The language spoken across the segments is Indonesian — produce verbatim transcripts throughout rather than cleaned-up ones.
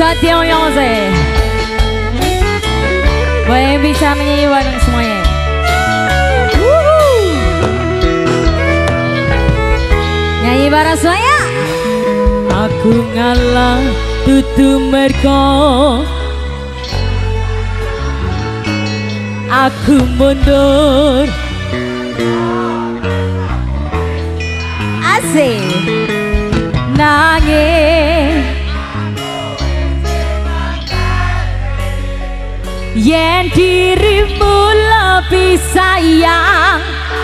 Satya Yose. Boleh bisa menyanyi bareng semuanya. Wuhu. Nyanyi bareng semuanya. Aku ngalah tutu merko, aku mundur. Asik. Nangis yen dirimu lebih sayang.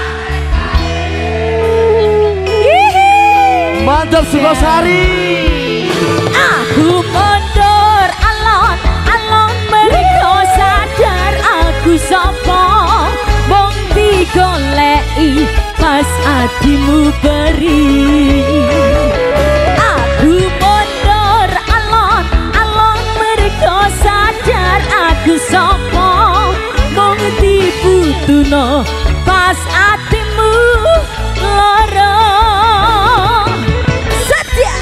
Mantap Sukosari. Aku mundur alon alon mergo sadar aku sapa mung digoleki pas atimu beri. Aku mundur alon alon mergo sadar aku sapa mung dibutuhno pas atimu lara. Satya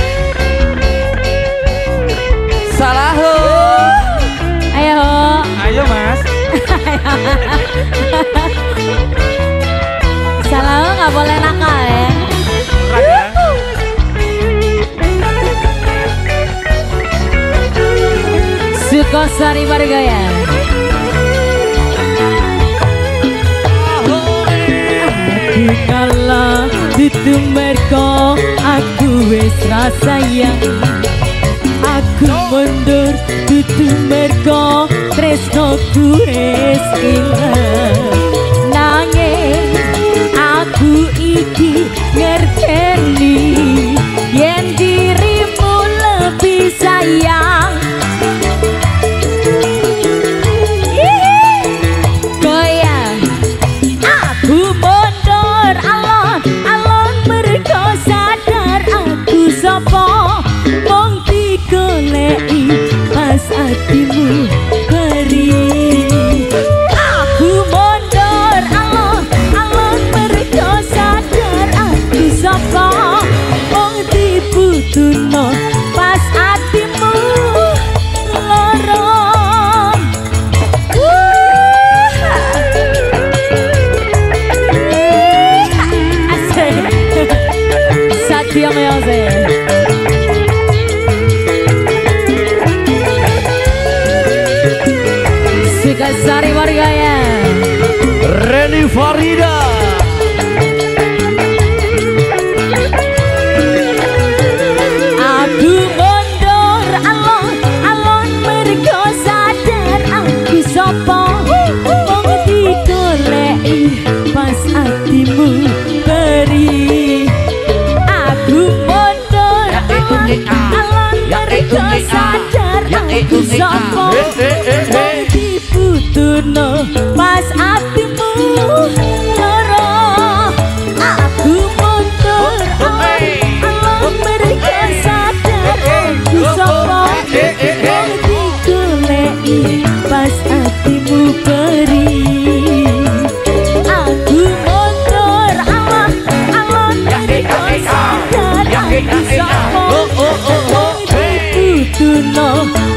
Salah ho. ayo Ayo mas. salah nggak boleh nakal ya. Sukosari Margaya. Aku kalah itu merko aku wis rasayang. Aku mundur itu merko tresno ku wis ilang. Nanging aku iki ngerteni yen dirimu lebih sayang. Goyang aku mundur alon alon mergo sadar aku sapa mung digoleki pas atimu beri. Aku mundur alon alon mergo sadar aku sapa mung dibutuhno pas atimu lara. Satya Yose. Sukosari Margaya. Reni Farida. Aku mundur alon alon mergo sadar aku sapa mung digoleki pas atimu beri. Aku mundur alon alon mergo sadar aku sapa mung dibutuhno pas atimu lara. Aku mundur alon alon mergo sadar aku sapa mung digoleki pas atimu beri. Aku mundur alon alon mergo sadar aku sapa mung dibutuhno